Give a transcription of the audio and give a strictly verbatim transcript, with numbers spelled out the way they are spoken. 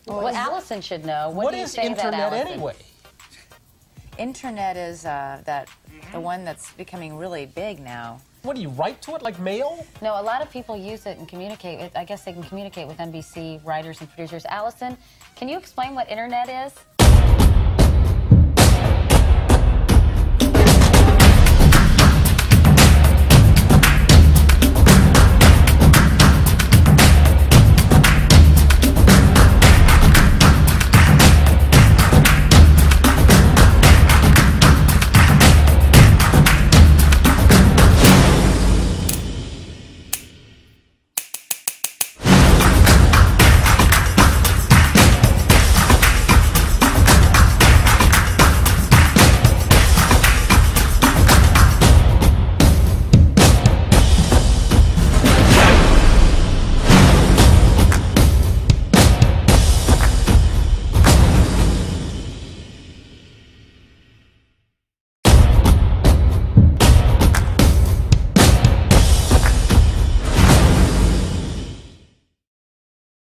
Well, well Allison should know. What, what do you is say internet that, anyway? Internet is uh, that the one that's becoming really big now. What do you write to it like mail? No, a lot of people use it and communicate with. I guess they can communicate with N B C writers and producers. Allison, can you explain what internet is?